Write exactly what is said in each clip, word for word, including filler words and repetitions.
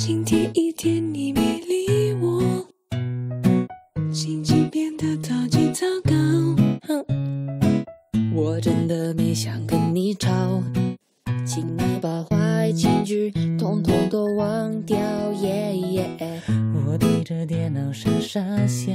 今天一天你没理我，心情变得超级糟糕。哼， 我真的没想跟你吵，请你把坏情绪统统都忘掉。耶耶， 我对着电脑傻傻笑，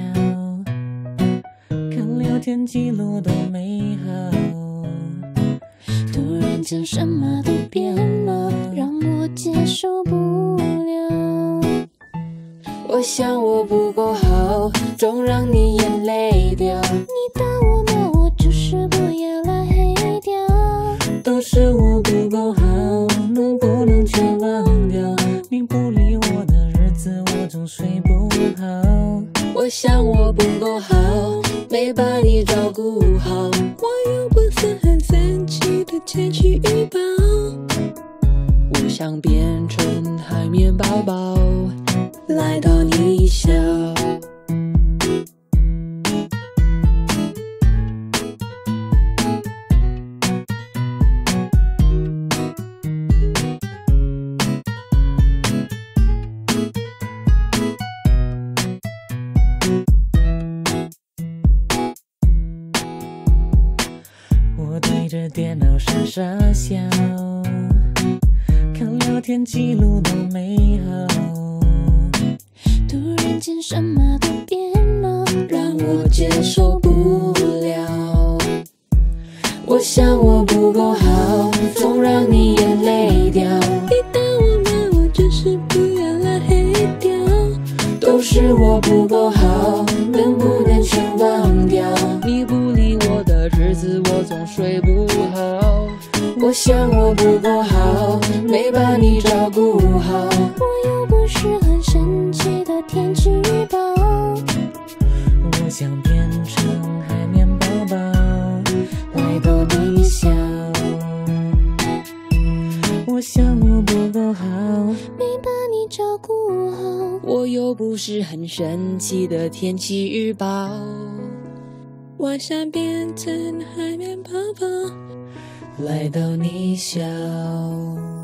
看聊天记录多美好。 突然间什么都变了，让我接受不了。 我想我不够好，总让你眼泪掉。 你打我骂我，就是不要来黑掉。 都是我不够好，能不能全忘掉？你不理我的日子，我总睡不好。 我想我不够好，没把你照顾好。 我又不是很生气的天气预报。 我想变成海绵宝宝， 来到你笑。 我对着电脑傻傻笑，看聊天记录多美好。 突然间什么都变了， 让我接受不了。我想我不够好，总让你眼泪掉。 你打我骂我，就是不要来黑掉。 都是我不够好，能不能全忘掉？你不理我的日子，我总睡不好。我想我不够好，没把你照顾好。 我又不是很生气的天气预报。 我想变成海绵宝宝，来逗你笑。我想我不够好， 没把你照顾好。 我又不是很生气的天气预报。 我想变成海绵宝宝， 来逗你笑。